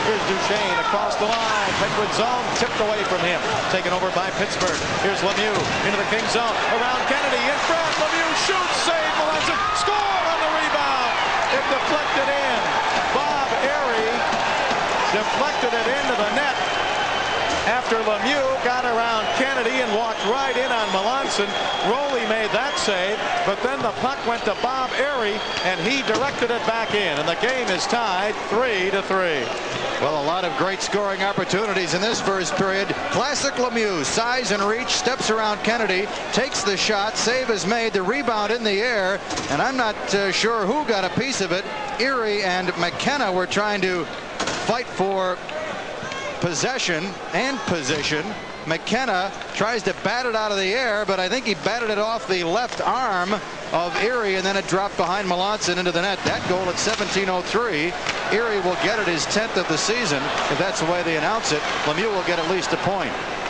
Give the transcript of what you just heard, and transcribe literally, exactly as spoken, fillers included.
Here's Duchesne across the line. Penguin zone tipped away from him. Taken over by Pittsburgh. Here's Lemieux into the King zone. Around Kennedy in front. Lemieux shoots. Save. Melanson. Score on the rebound. It deflected in. Bob Airey deflected it into the net after Lemieux got around Kennedy and walked right in on Melanson. Rowley made that save, but then the puck went to Bob Airey, and he directed it back in, and the game is tied three to three. Well, a lot of great scoring opportunities in this first period. Classic Lemieux, size and reach, steps around Kennedy, takes the shot, save is made, the rebound in the air, and I'm not uh, sure who got a piece of it. Erie and McKenna were trying to fight for possession and position. McKenna tries to bat it out of the air, but I think he batted it off the left arm of Erie, and then it dropped behind Melanson into the net. That goal at seventeen oh three. Erie will get it his tenth of the season. If that's the way they announce it, Lemieux will get at least a point.